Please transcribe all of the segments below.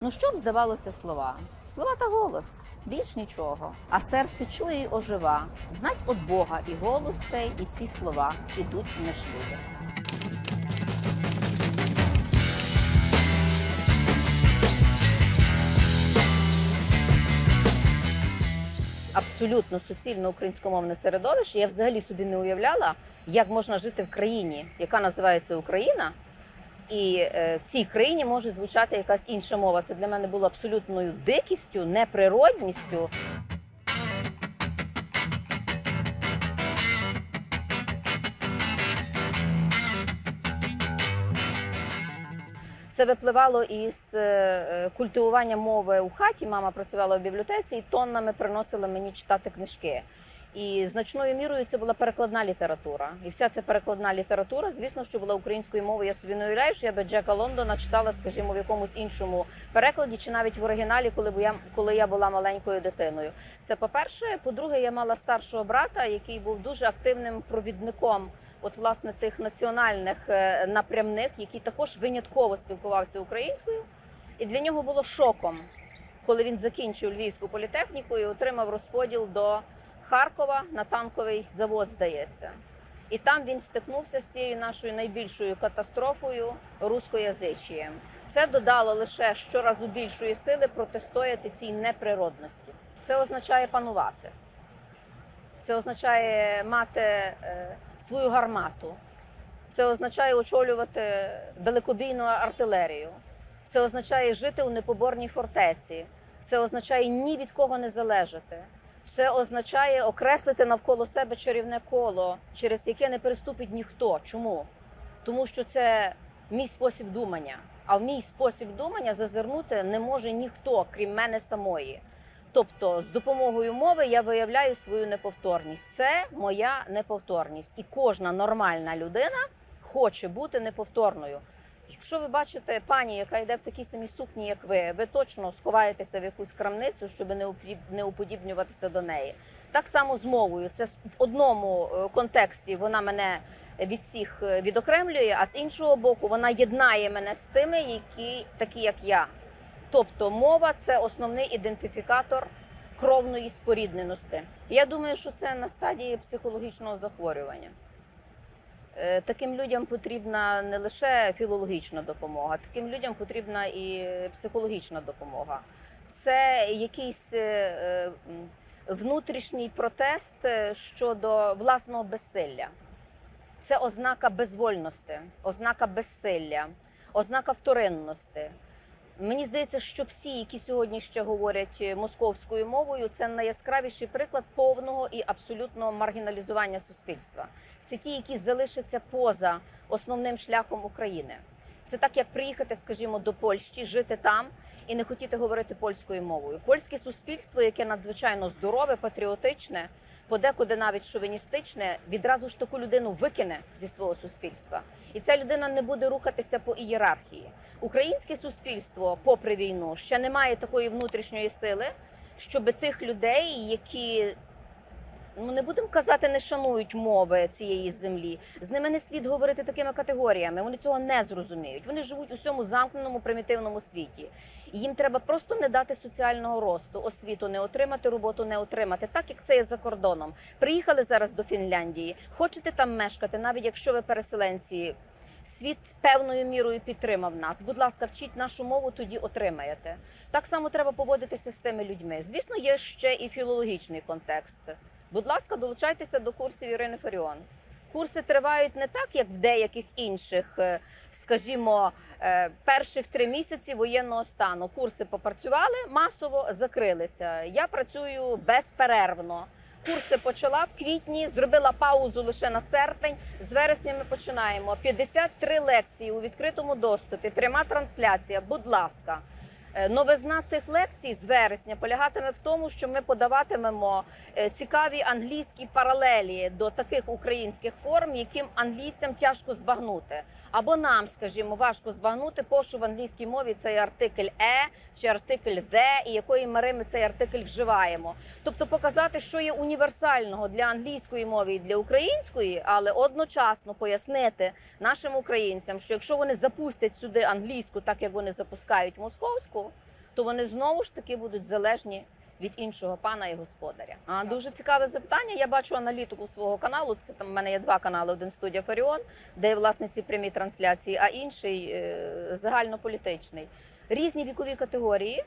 Ну що б здавалося слова? Слова та голос, більш нічого. А серце чує й ожива. Знать от Бога і голос цей, і ці слова ідуть між люди. Абсолютно суцільне українськомовне середовище. Я взагалі собі не уявляла, як можна жити в країні, яка називається Україна, і в цій країні може звучати якась інша мова. Це для мене було абсолютною дикістю, неприродністю. Це випливало із культивування мови у хаті. Мама працювала в бібліотеці і тоннами приносила мені читати книжки. І значною мірою це була перекладна література. І вся ця перекладна література, звісно, що була українською мовою. Я собі не уявляю, що я би Джека Лондона читала, скажімо, в якомусь іншому перекладі, чи навіть в оригіналі, коли я була маленькою дитиною. Це по-перше. По-друге, я мала старшого брата, який був дуже активним провідником власне, тих національних напрямних, який також винятково спілкувався українською. І для нього було шоком, коли він закінчив Львівську політехніку і отримав розподіл до Харкова на танковий завод, здається. І там він стикнувся з цією нашою найбільшою катастрофою – рускоязичієм. Це додало лише щоразу більшої сили протистояти цій неприродності. Це означає панувати. Це означає мати свою гармату. Це означає очолювати далекобійну артилерію. Це означає жити у непоборній фортеці. Це означає ні від кого не залежати. Це означає окреслити навколо себе чарівне коло, через яке не переступить ніхто. Чому? Тому що це мій спосіб думання. А в мій спосіб думання зазирнути не може ніхто, крім мене самої. Тобто з допомогою мови я виявляю свою неповторність. Це моя неповторність. І кожна нормальна людина хоче бути неповторною. Якщо ви бачите пані, яка йде в такій самій сукні, як ви точно сховаєтеся в якусь крамницю, щоб не уподібнюватися до неї. Так само з мовою. Це в одному контексті вона мене від всіх відокремлює, а з іншого боку вона єднає мене з тими, які такі, як я. Тобто мова – це основний ідентифікатор кровної спорідненості. Я думаю, що це на стадії психологічного захворювання. Таким людям потрібна не лише філологічна допомога, таким людям потрібна і психологічна допомога. Це якийсь внутрішній протест щодо власного безсилля. Це ознака безвольності, ознака безсилля, ознака вторинності. Мені здається, що всі, які сьогодні ще говорять московською мовою, це найяскравіший приклад повного і абсолютного маргіналізування суспільства. Це ті, які залишаться поза основним шляхом України. Це так, як приїхати, скажімо, до Польщі, жити там і не хотіти говорити польською мовою. Польське суспільство, яке надзвичайно здорове, патріотичне, подекуди навіть шовіністичне, відразу ж таку людину викине зі свого суспільства. І ця людина не буде рухатися по ієрархії. Українське суспільство, попри війну, ще не має такої внутрішньої сили, щоб тих людей, які, не будемо казати, не шанують мови цієї землі, з ними не слід говорити такими категоріями, вони цього не зрозуміють. Вони живуть у цьому замкненому, примітивному світі. І їм треба просто не дати соціального росту, освіту не отримати, роботу не отримати, так як це є за кордоном. Приїхали зараз до Фінляндії, хочете там мешкати, навіть якщо ви переселенці, світ певною мірою підтримав нас. Будь ласка, вчіть нашу мову, тоді отримаєте. Так само треба поводитися з тими людьми. Звісно, є ще і філологічний контекст. Будь ласка, долучайтеся до курсів Ірини Фаріон. Курси тривають не так, як в деяких інших, скажімо, перших 3 місяці воєнного стану. Курси попрацювали, масово закрилися. Я працюю безперервно. Курси почала в квітні, зробила паузу лише на серпень. З вересня ми починаємо. 53 лекції у відкритому доступі, пряма трансляція. Будь ласка. Новизна цих лекцій з вересня полягатиме в тому, що ми подаватимемо цікаві англійські паралелі до таких українських форм, яким англійцям тяжко збагнути. Або нам, скажімо, важко збагнути, що в англійській мові цей артикль «е» чи артикль «the» і якої мери ми цей артикль вживаємо. Тобто показати, що є універсального для англійської мови і для української, але одночасно пояснити нашим українцям, що якщо вони запустять сюди англійську, так як вони запускають московську, то вони знову ж таки будуть залежні від іншого пана і господаря. Дуже цікаве запитання. Я бачу аналітику свого каналу. Це там в мене є два канали: один студія Фаріон, де є, власне, ці прямі трансляції, а інший загальнополітичний. Різні вікові категорії.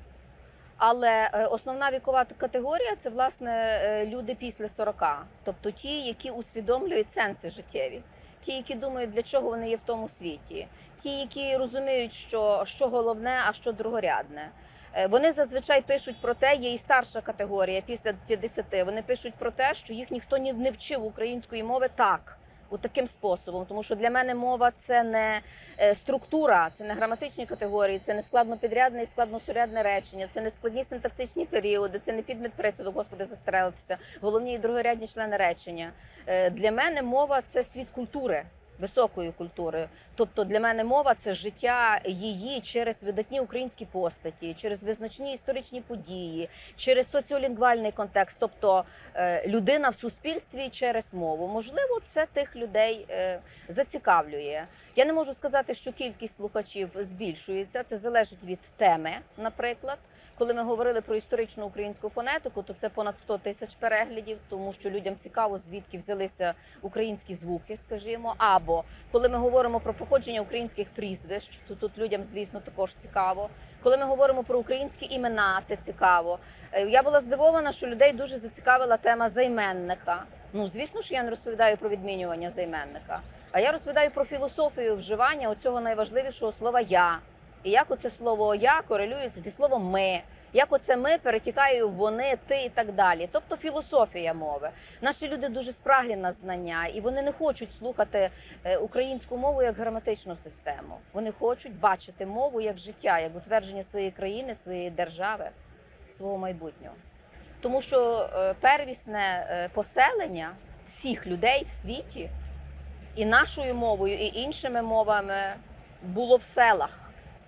Але основна вікова категорія – це, власне, люди після 40. Тобто ті, які усвідомлюють сенси життєві. Ті, які думають, для чого вони є в тому світі. Ті, які розуміють, що головне, а що другорядне. Вони зазвичай пишуть про те, є і старша категорія, після 50. Вони пишуть про те, що їх ніхто не вчив української мови так, таким способом. Тому що для мене мова – це не структура, це не граматичні категорії, це не складнопідрядне і складносурядне речення, це не складні синтаксичні періоди, це не підмет присуду, Господи, застрелитися, головні і другорядні члени речення. Для мене мова – це світ культури, високої культури. Тобто для мене мова – це життя її через видатні українські постаті, через визначні історичні події, через соціолінгвальний контекст, тобто людина в суспільстві через мову. Можливо, це тих людей зацікавлює. Я не можу сказати, що кількість слухачів збільшується, це залежить від теми, наприклад. Коли ми говорили про історичну українську фонетику, то це понад 100 тисяч переглядів, тому що людям цікаво, звідки взялися українські звуки, скажімо. Або коли ми говоримо про походження українських прізвищ, то тут людям, звісно, також цікаво. Коли ми говоримо про українські імена, це цікаво. Я була здивована, що людей дуже зацікавила тема займенника. Ну, звісно ж, я не розповідаю про відмінювання займенника, а я розповідаю про філософію вживання оцього найважливішого слова «я». І як оце слово «я» корелюється зі словом «ми», як оце «ми» перетікає в «вони», «ти» і так далі. Тобто філософія мови. Наші люди дуже спраглі на знання, і вони не хочуть слухати українську мову як граматичну систему. Вони хочуть бачити мову як життя, як утвердження своєї країни, своєї держави, свого майбутнього. Тому що первісне поселення всіх людей в світі і нашою мовою, і іншими мовами було в селах.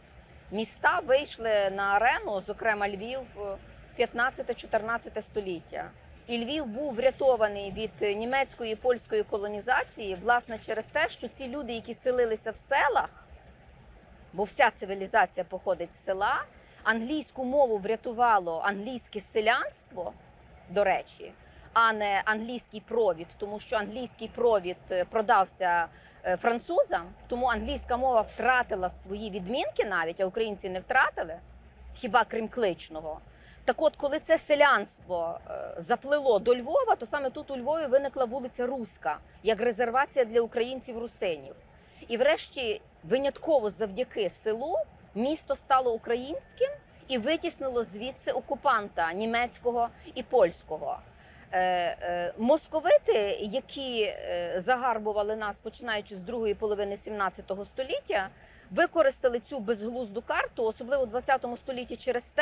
Міста вийшли на арену, зокрема Львів, 15-14 століття. І Львів був врятований від німецької і польської колонізації, власне, через те, що ці люди, які селилися в селах, бо вся цивілізація походить з села, англійську мову врятувало англійське селянство, до речі, а не англійський провід, тому що англійський провід продався французам, тому англійська мова втратила свої відмінки навіть, а українці не втратили, хіба крім кличного. Так от, коли це селянство заплило до Львова, то саме тут у Львові виникла вулиця Руська, як резервація для українців-русинів. І врешті, винятково завдяки селу, місто стало українським і витіснило звідси окупанта німецького і польського. Московити, які загарбували нас, починаючи з другої половини 17 століття, використали цю безглузду карту, особливо в 20 столітті, через те,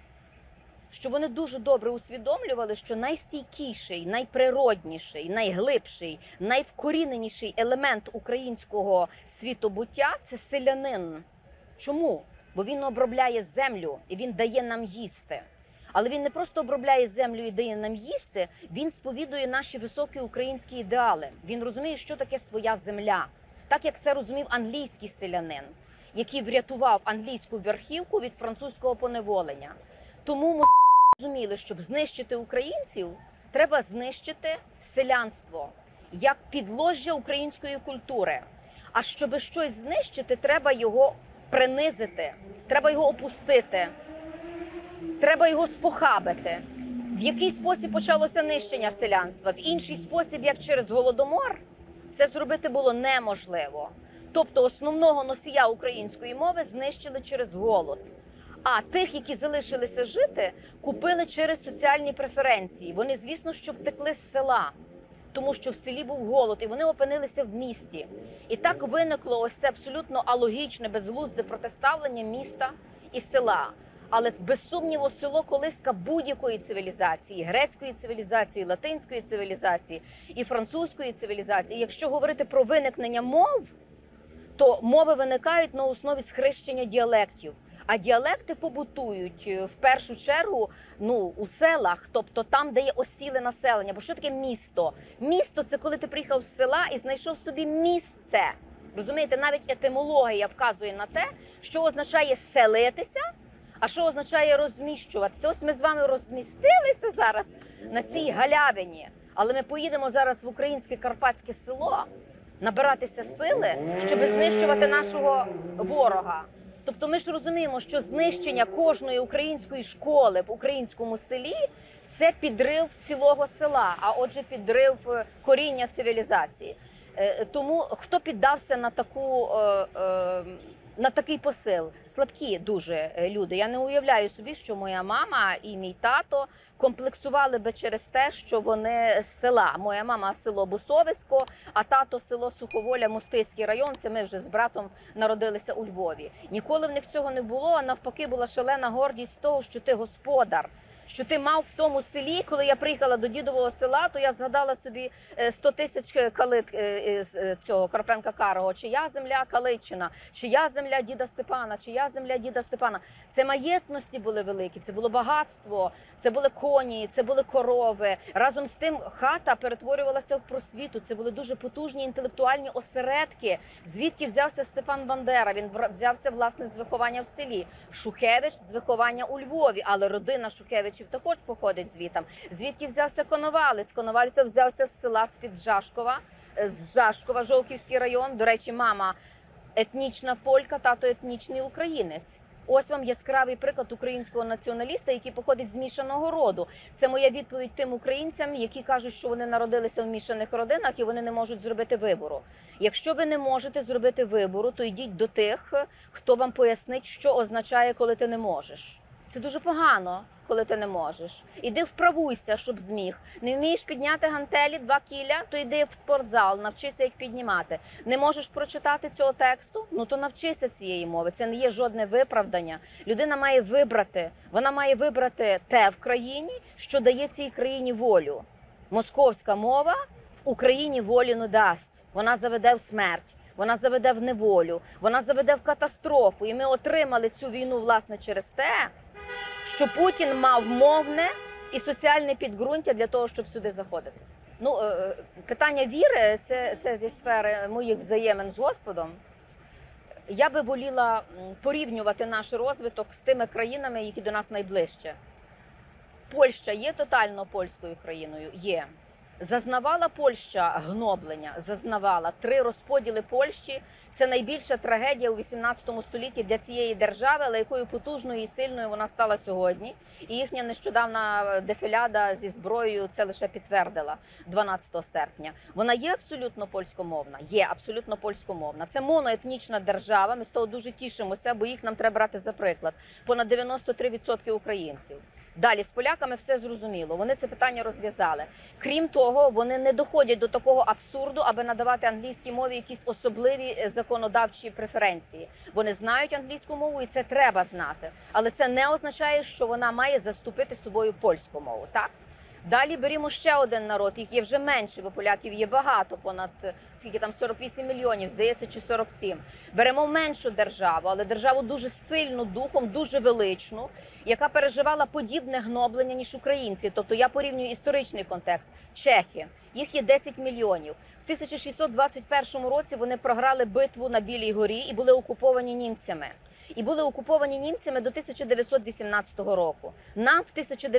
що вони дуже добре усвідомлювали, що найстійкіший, найприродніший, найглибший, найвкоріненіший елемент українського світобуття – це селянин. Чому? Бо він обробляє землю і він дає нам їсти. Але він не просто обробляє землю і дає нам їсти, він сповідує наші високі українські ідеали. Він розуміє, що таке своя земля. Так, як це розумів англійський селянин, який врятував англійську верхівку від французького поневолення. Тому ми розуміли, щоб знищити українців, треба знищити селянство, як підложжя української культури. А щоб щось знищити, треба його принизити, треба його опустити. Треба його спохабити. В який спосіб почалося нищення селянства? В інший спосіб, як через Голодомор, це зробити було неможливо. Тобто основного носія української мови знищили через голод. А тих, які залишилися жити, купили через соціальні преференції. Вони, звісно, що втекли з села, тому що в селі був голод, і вони опинилися в місті. І так виникло ось це абсолютно алогічне, безглузде протиставлення міста і села. Але без сумніву село колиска будь-якої цивілізації, грецької цивілізації, латинської цивілізації і французької цивілізації. Якщо говорити про виникнення мов, то мови виникають на основі схрещення діалектів. А діалекти побутують в першу чергу у селах, тобто там, де є осіле населення. Бо що таке місто? Місто – це коли ти приїхав з села і знайшов собі місце. Розумієте, навіть етимологія вказує на те, що означає селитися, А що означає розміщуватися? Ось ми з вами розмістилися зараз на цій галявині, але ми поїдемо зараз в українське карпатське село набиратися сили, щоб знищувати нашого ворога. Тобто ми ж розуміємо, що знищення кожної української школи в українському селі – це підрив цілого села, а отже підрив коріння цивілізації. Тому хто піддався на такий посил? Слабкі дуже люди. Я не уявляю собі, що моя мама і мій тато комплексували би через те, що вони з села. Моя мама – село Бусовисько, а тато – село Суховоля, Мостиський район. Це ми вже з братом народилися у Львові. Ніколи в них цього не було, а навпаки була шалена гордість з того, що ти господар. Що ти мав в тому селі, коли я приїхала до дідового села, то я згадала собі 100 тисяч калит з цього Карпенка-Карого. Чия земля Калитчина, чия земля діда Степана, чия земля діда Степана. Це маєтності були великі, це було багатство, це були коні, це були корови. Разом з тим хата перетворювалася в просвіту. Це були дуже потужні інтелектуальні осередки. Звідки взявся Степан Бандера? Він взявся, власне, з виховання в селі. Шухевич з виховання у Львові, але родина Шухевичів також походить звідти. Звідки взявся Коновалець? Коновалець взявся з села з-під Жашкова, з Жашкова, Жовківський район. До речі, мама етнічна полька, тато етнічний українець. Ось вам яскравий приклад українського націоналіста, який походить з мішаного роду. Це моя відповідь тим українцям, які кажуть, що вони народилися в мішаних родинах і вони не можуть зробити вибору. Якщо ви не можете зробити вибору, то йдіть до тих, хто вам пояснить, що означає, коли ти не можеш. Це дуже погано, коли ти не можеш. Іди вправуйся, щоб зміг. Не вмієш підняти гантелі 2 кіля, то йди в спортзал, навчися їх піднімати. Не можеш прочитати цього тексту? Ну то навчися цієї мови. Це не є жодне виправдання. Людина має вибрати. Вона має вибрати те в країні, що дає цій країні волю. Московська мова в Україні волі не дасть. Вона заведе в смерть. Вона заведе в неволю. Вона заведе в катастрофу. І ми отримали цю війну, власне, через те, що Путін мав мовне і соціальне підґрунтя для того, щоб сюди заходити. Ну, питання віри – це зі сфери моїх взаємин з Господом. Я би воліла порівнювати наш розвиток з тими країнами, які до нас найближче. Польща є тотально польською країною? Є. Зазнавала Польща гноблення? Зазнавала. 3 розподіли Польщі – це найбільша трагедія у 18 столітті для цієї держави, але якою потужною і сильною вона стала сьогодні. І їхня нещодавна дефіляда зі зброєю це лише підтвердила 12 серпня. Вона є абсолютно польськомовна? Є абсолютно польськомовна. Це моноетнічна держава, ми з того дуже тішимося, бо їх нам треба брати за приклад. Понад 93% українців. Далі, з поляками все зрозуміло, вони це питання розв'язали. Крім того, вони не доходять до такого абсурду, аби надавати англійській мові якісь особливі законодавчі преференції. Вони знають англійську мову і це треба знати. Але це не означає, що вона має заступити собою польську мову, так? Далі берімо ще один народ, їх є вже менше, бо поляків є багато, понад, скільки там, 48 мільйонів, здається, чи 47. Беремо меншу державу, але державу дуже сильну духом, дуже величну, яка переживала подібне гноблення, ніж українці. Тобто я порівнюю історичний контекст. Чехи, їх є 10 мільйонів. В 1621 році вони програли битву на Білій горі і були окуповані німцями. І були окуповані німцями до 1918 року. Нам в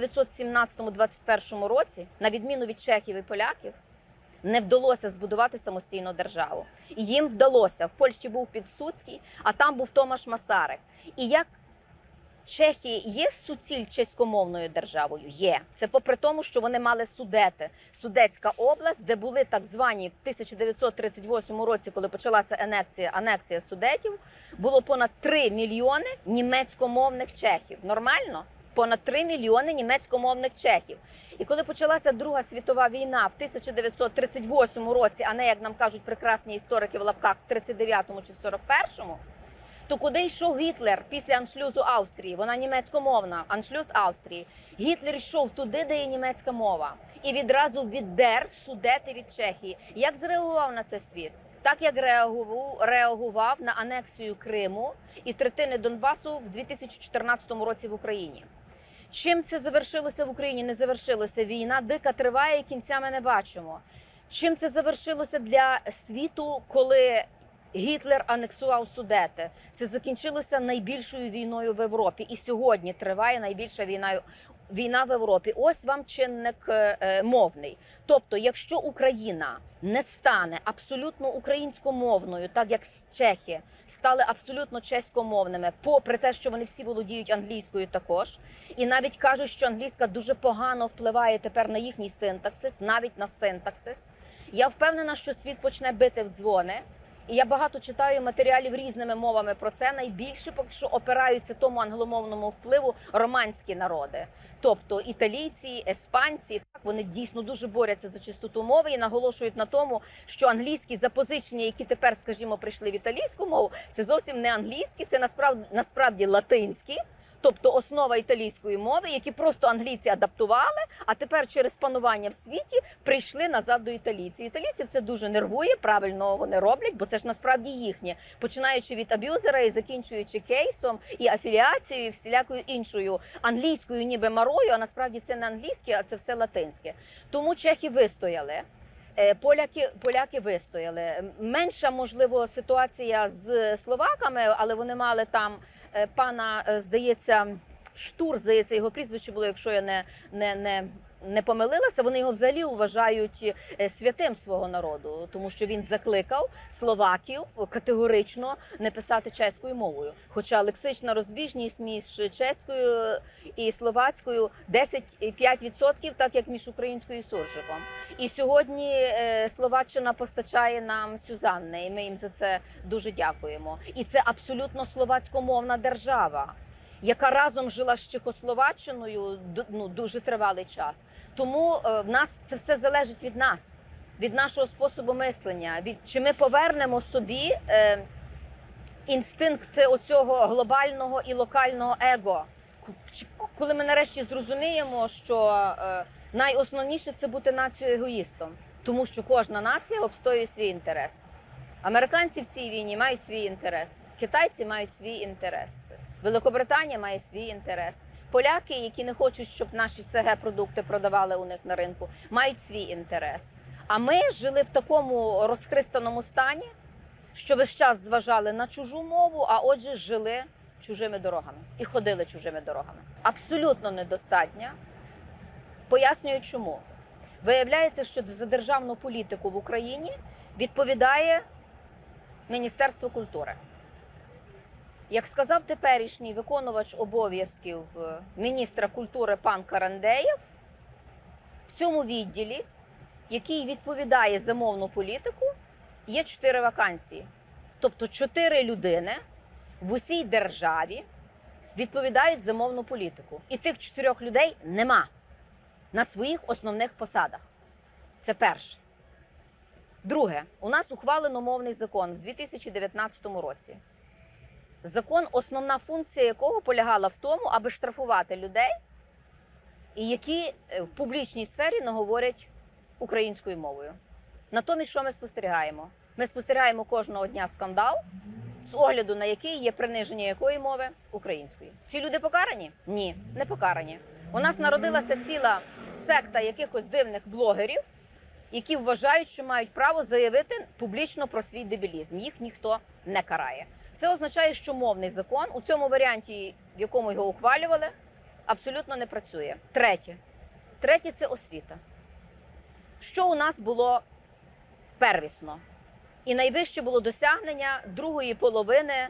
1917-21 році, на відміну від чехів і поляків, не вдалося збудувати самостійну державу. І їм вдалося. В Польщі був Підсуцький, а там був Томаш Масарик. І як Чехія є суціль чеськомовною державою? Є. Це попри тому, що вони мали Судети. Судетська область, де були так звані в 1938 році, коли почалася анексія Судетів, було понад 3 мільйони німецькомовних чехів. Нормально? Понад 3 мільйони німецькомовних чехів. І коли почалася Друга світова війна в 1938 році, а не, як нам кажуть прекрасні історики в лапках, в 39-му чи в 41-му, то куди йшов Гітлер після аншлюзу Австрії? Вона німецькомовна, аншлюз Австрії. Гітлер йшов туди, де є німецька мова. І відразу віддер Судети від Чехії. Як зреагував на це світ? Так, як реагував на анексію Криму і третини Донбасу в 2014 році в Україні. Чим це завершилося в Україні? Не завершилося. Війна дика триває і кінця ми не бачимо. Чим це завершилося для світу, коли Гітлер анексував Судети. Це закінчилося найбільшою війною в Європі. І сьогодні триває найбільша війна в Європі. Ось вам чинник мовний. Тобто, якщо Україна не стане абсолютно українськомовною, так як чехи стали абсолютно чеськомовними, попри те, що вони всі володіють англійською також, і навіть кажуть, що англійська дуже погано впливає тепер на їхній синтаксис, навіть на синтаксис, я впевнена, що світ почне бити в дзвони. І я багато читаю матеріалів різними мовами про це. Найбільше поки що опираються тому англомовному впливу романські народи. Тобто італійці, іспанці, так, вони дійсно дуже борються за чистоту мови і наголошують на тому, що англійські запозичення, які тепер, скажімо, прийшли в італійську мову, це зовсім не англійські, це насправді латинські. Тобто основа італійської мови, які просто англійці адаптували, а тепер через панування в світі прийшли назад до італійців. Італійців це дуже нервує, правильно вони роблять, бо це ж насправді їхнє. Починаючи від аб'юзера і закінчуючи кейсом, і афіліацією, і всілякою іншою англійською ніби марою, а насправді це не англійське, а це все латинське. Тому чехи вистояли. Поляки вистояли. Менша, можливо, ситуація з словаками, але вони мали там пана, здається, Штур, здається, його прізвище було, якщо я не помилилася, вони його взагалі вважають святим свого народу, тому що він закликав словаків категорично не писати чеською мовою. Хоча лексична розбіжність між чеською і словацькою 10,5%, так як між українською і суржиком. І сьогодні Словаччина постачає нам Сюзанни, і ми їм за це дуже дякуємо. І це абсолютно словацькомовна держава, яка разом жила з Чехословаччиною дуже тривалий час. Тому в нас це все залежить від нас, від нашого способу мислення, чи ми повернемо собі інстинкт оцього глобального і локального его. Коли ми нарешті зрозуміємо, що найосновніше – це бути нацією-егоїстом, тому що кожна нація обстоює свій інтерес. Американці в цій війні мають свій інтерес, китайці мають свій інтерес, Великобританія має свій інтерес. Поляки, які не хочуть, щоб наші СГ-продукти продавали у них на ринку, мають свій інтерес. А ми жили в такому розхристаному стані, що весь час зважали на чужу мову, а отже жили чужими дорогами і ходили чужими дорогами. Абсолютно недостатньо. Пояснюю чому. Виявляється, що за державну політику в Україні відповідає Міністерство культури. Як сказав теперішній виконувач обов'язків міністра культури пан Карандеєв, в цьому відділі, який відповідає за мовну політику, є 4 вакансії. Тобто 4 людини в усій державі відповідають за мовну політику. І тих 4 людей нема на своїх основних посадах. Це перше. Друге, у нас ухвалено мовний закон в 2019 році. Закон, основна функція якого полягала в тому, аби штрафувати людей, які в публічній сфері не говорять українською мовою. Натомість, що ми спостерігаємо? Ми спостерігаємо кожного дня скандал, з огляду на який є приниження якої мови? Української. Ці люди покарані? Ні, не покарані. У нас народилася ціла секта якихось дивних блогерів, які вважають, що мають право заявити публічно про свій дебілізм. Їх ніхто не карає. Це означає, що мовний закон у цьому варіанті, в якому його ухвалювали, абсолютно не працює. Третє. Третє – це освіта. Що у нас було первісно? І найвище було досягнення другої половини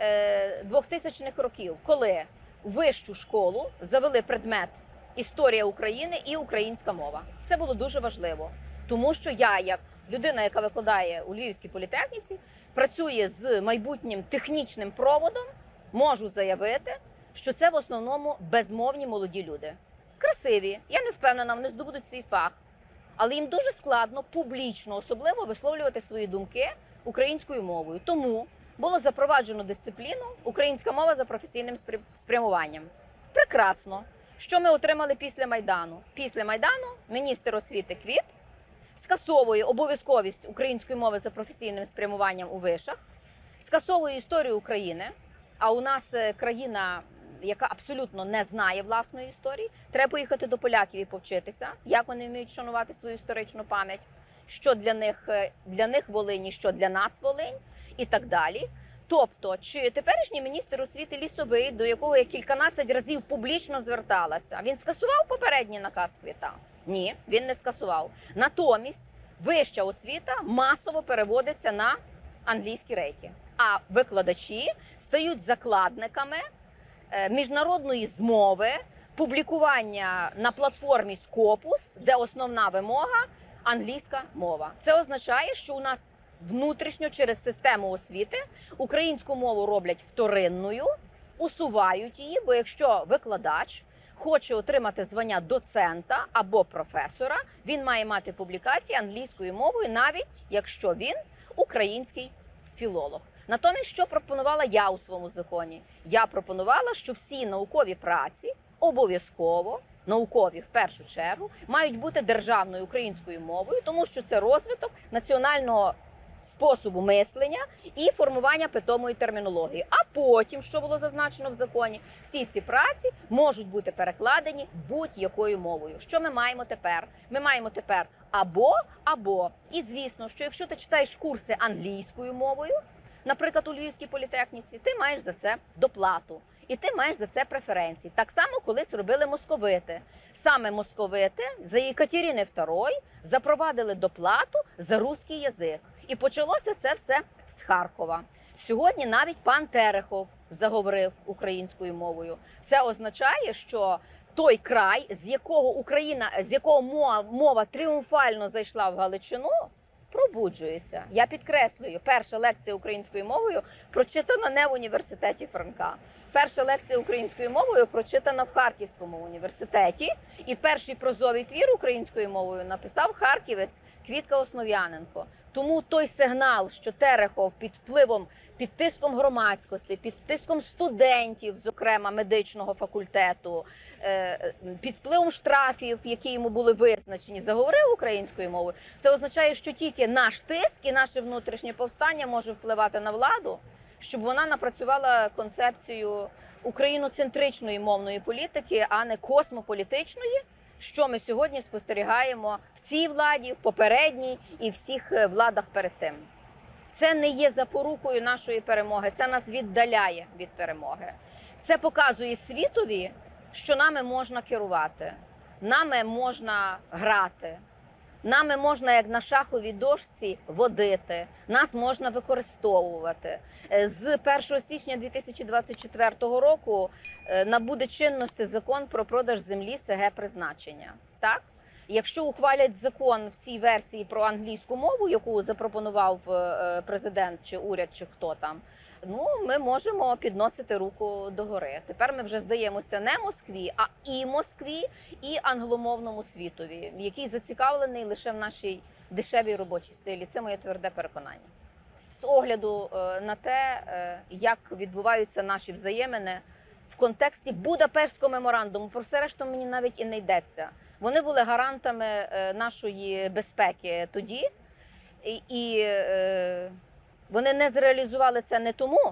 2000-х років, коли в вищу школу завели предмет «Історія України» і «Українська мова». Це було дуже важливо, тому що я, як людина, яка викладає у Львівській політехніці, працює з майбутнім технічним проводом, можу заявити, що це в основному безмовні молоді люди. Красиві, я не впевнена, вони здобудуть свій фах, але їм дуже складно публічно, особливо, висловлювати свої думки українською мовою. Тому було запроваджено дисципліну «Українська мова за професійним спрямуванням». Прекрасно. Що ми отримали після Майдану? Після Майдану міністр освіти Квіт скасовує обов'язковість української мови за професійним спрямуванням у вишах, скасовує історію України, а у нас країна, яка абсолютно не знає власної історії. Треба поїхати до поляків і повчитися, як вони вміють шанувати свою історичну пам'ять, що для них Волинь, що для нас Волинь. і так далі. Тобто, чи теперішній міністр освіти Лісовий, до якого я кільканадцять разів публічно зверталася, він скасував попередній наказ Квіта? Ні, він не скасував. Натомість вища освіта масово переводиться на англійські рейки, а викладачі стають закладниками міжнародної змови, публікування на платформі Scopus, де основна вимога – англійська мова. Це означає, що у нас внутрішньо через систему освіти українську мову роблять вторинною, усувають її, бо якщо викладач хоче отримати звання доцента або професора, він має мати публікації англійською мовою, навіть якщо він український філолог. Натомість, що пропонувала я у своєму законі? Я пропонувала, що всі наукові праці обов'язково, наукові в першу чергу, мають бути державною українською мовою, тому що це розвиток національного способу мислення і формування питомої термінології. А потім, що було зазначено в законі, всі ці праці можуть бути перекладені будь-якою мовою. Що ми маємо тепер? Ми маємо тепер або. І звісно, що якщо ти читаєш курси англійською мовою, наприклад, у Львівській політехніці, ти маєш за це доплату. І ти маєш за це преференції. Так само колись робили московити. Саме московити за Єкатерини II запровадили доплату за русський язик. І почалося це все з Харкова. Сьогодні навіть пан Терехов заговорив українською мовою. Це означає, що той край, з якого мова тріумфально зайшла в Галичину, пробуджується. Я підкреслюю, перша лекція українською мовою прочитана не в університеті Франка. Перша лекція українською мовою прочитана в Харківському університеті. І перший прозовий твір українською мовою написав харківець Квітка Основ'яненко. Тому той сигнал, що Терехов під тиском громадськості, під тиском студентів, зокрема медичного факультету, під впливом штрафів, які йому були визначені, заговорив українською мовою, це означає, що тільки наш тиск і наше внутрішнє повстання може впливати на владу, щоб вона напрацювала концепцію україноцентричної мовної політики, а не космополітичної, що ми сьогодні спостерігаємо в цій владі, в попередній і всіх владах перед тим. Це не є запорукою нашої перемоги, це нас віддаляє від перемоги. Це показує світові, що нами можна керувати, нами можна грати, нами можна, як на шаховій дошці, водити, нас можна використовувати. З 1 січня 2024 року набуде чинності закон про продаж землі СГ призначення. Так? Якщо ухвалять закон в цій версії про англійську мову, яку запропонував президент чи уряд, чи хто там, ми можемо підносити руку догори. Тепер ми вже здаємося не Москві, а і Москві, і англомовному світові, який зацікавлений лише в нашій дешевій робочій силі. Це моє тверде переконання. З огляду на те, як відбуваються наші взаємини в контексті Будапештського меморандуму, про все решту мені навіть і не йдеться. Вони були гарантами нашої безпеки тоді, і вони не зреалізували це не тому,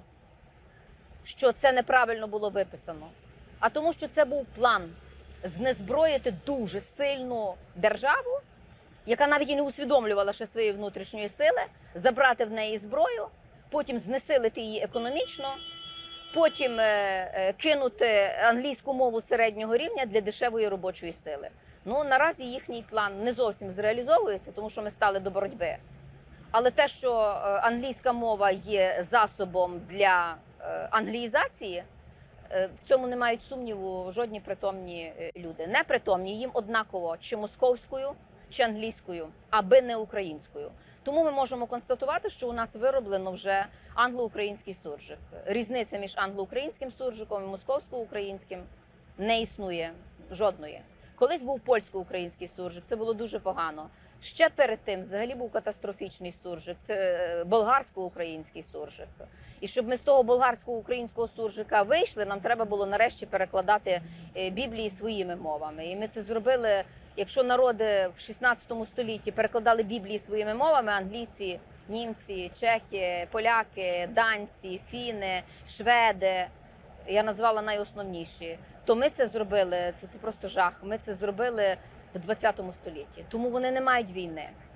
що це неправильно було виписано, а тому, що це був план знезброїти дуже сильну державу, яка навіть і не усвідомлювала ще своєї внутрішньої сили, забрати в неї зброю, потім знесилити її економічно, потім кинути англійську мову середнього рівня для дешевої робочої сили. Наразі їхній план не зовсім зреалізовується, тому що ми стали до боротьби. Але те, що англійська мова є засобом для англіїзації, в цьому не мають сумніву жодні притомні люди. Непритомні, їм однаково чи московською, чи англійською, аби не українською. Тому ми можемо констатувати, що у нас вироблено вже англо-український суржик. Різниця між англо-українським суржиком і московсько-українським не існує жодної. Колись був польсько-український суржик, це було дуже погано. Ще перед тим взагалі був катастрофічний суржик, це болгарсько-український суржик. І щоб ми з того болгарсько-українського суржика вийшли, нам треба було нарешті перекладати Біблії своїми мовами. І ми це зробили, якщо народи в 16 столітті перекладали Біблії своїми мовами, англійці, німці, чехи, поляки, данці, фіни, шведи, я назвала найосновніші, то ми це зробили, це просто жах, ми це зробили в 20 столітті. Тому вони не мають війни.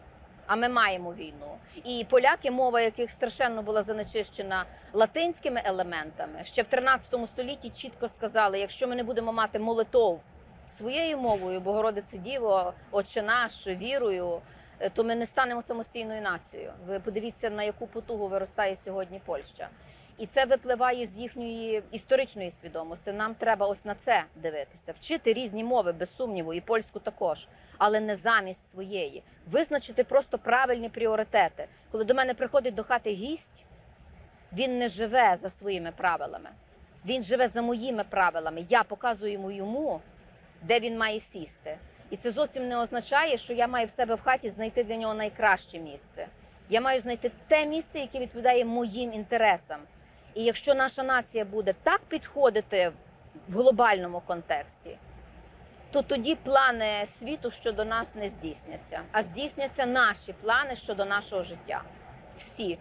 а ми маємо війну. І поляки, мова яких страшенно була занечищена латинськими елементами, ще в 13 столітті чітко сказали, якщо ми не будемо мати молитов своєю мовою, Богородице Діво, Отче наш, вірою, то ми не станемо самостійною нацією. Ви подивіться, на яку потугу виростає сьогодні Польща. І це випливає з їхньої історичної свідомості. Нам треба ось на це дивитися. Вчити різні мови, без сумніву, і польську також, але не замість своєї. Визначити просто правильні пріоритети. Коли до мене приходить до хати гість, він не живе за своїми правилами. Він живе за моїми правилами. Я показую йому, де він має сісти. І це зовсім не означає, що я маю в себе в хаті знайти для нього найкраще місце. Я маю знайти те місце, яке відповідає моїм інтересам. І якщо наша нація буде так підходити в глобальному контексті, то тоді плани світу щодо нас не здійсняться, а здійсняться наші плани щодо нашого життя. Всі.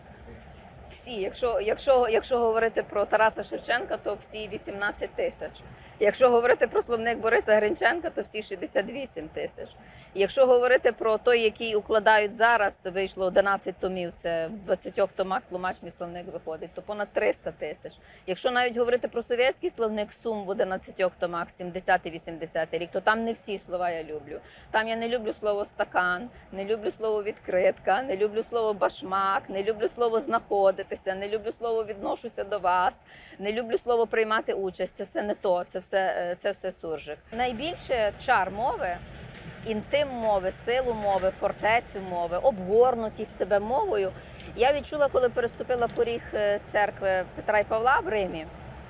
Всі. Якщо говорити про Тараса Шевченка, то всі 18 тисяч. Якщо говорити про словник Бориса Гринченка, то всі 68 тисяч. Якщо говорити про той, який укладають зараз, вийшло 11 томів, це в 20 томах тлумачний словник виходить, то понад 300 тисяч. Якщо навіть говорити про совєтський словник Сум в 11 томах, 70-80 рік, то там не всі слова я люблю. Там я не люблю слово стакан, не люблю слово відкритка, не люблю слово башмак, не люблю слово знаходитися, не люблю слово відношуся до вас, не люблю слово приймати участь. Це все не то, це все суржик. Найбільше чар мови, інтим мови, силу мови, фортецю мови, обгорнутість себе мовою я відчула, коли переступила поріг церкви Петра і Павла в Римі.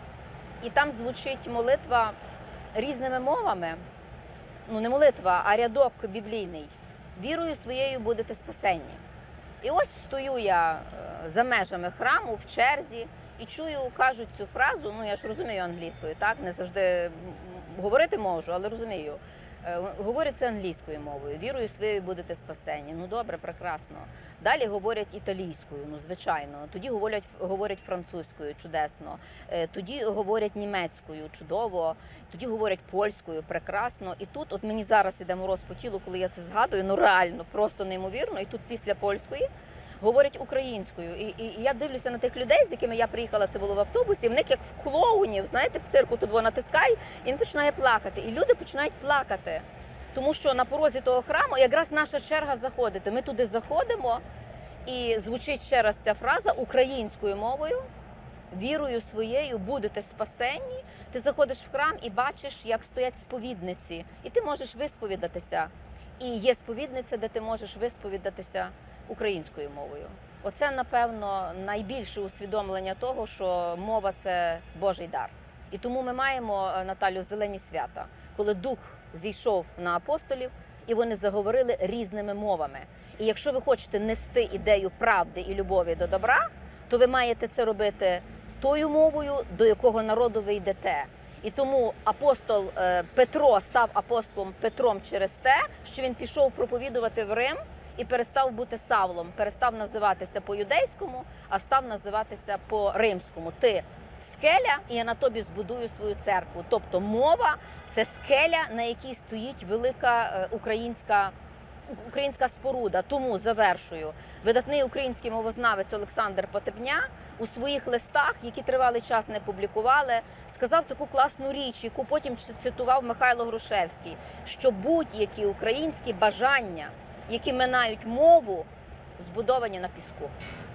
І там звучить молитва різними мовами. Ну, не молитва, а рядок біблійний. Вірою своєю будете спасенні. І ось стою я за межами храму в черзі і чую, кажуть цю фразу, ну я ж розумію англійською, так, не завжди говорити можу, але розумію. Говорять це англійською мовою, вірою своєю будете спасені. Ну добре, прекрасно. Далі говорять італійською, ну звичайно. Тоді говорять французькою, чудесно. Тоді говорять німецькою, чудово. Тоді говорять польською, прекрасно. І тут, от мені зараз іде мороз по тілу, коли я це згадую, ну реально, просто неймовірно. І тут після польської говорять українською. І я дивлюся на тих людей, з якими я приїхала, це було в автобусі, в них як в клоунів, знаєте, в цирку тут воно натискай, і він починає плакати. І люди починають плакати, тому що на порозі того храму якраз наша черга заходити. Ми туди заходимо, і звучить ще раз ця фраза українською мовою, вірою своєю будете спасенні. Ти заходиш в храм і бачиш, як стоять сповідниці, і ти можеш висповідатися. І є сповідниця, де ти можеш висповідатися українською мовою. Оце, напевно, найбільше усвідомлення того, що мова – це Божий дар. І тому ми маємо, Наталю, зелені свята, коли Дух зійшов на апостолів, і вони заговорили різними мовами. І якщо ви хочете нести ідею правди і любові до добра, то ви маєте це робити тою мовою, до якого народу ви йдете. І тому апостол Петро став апостолом Петром через те, що він пішов проповідувати в Рим, і перестав бути Савлом, перестав називатися по-юдейському, а став називатися по-римському. Ти скеля, і я на тобі збудую свою церкву. Тобто мова – це скеля, на якій стоїть велика українська споруда. Тому, завершую, видатний український мовознавець Олександр Потебня у своїх листах, які тривалий час не публікували, сказав таку класну річ, яку потім цитував Михайло Грушевський, що будь-які українські бажання, які минають мову, збудовані на піску.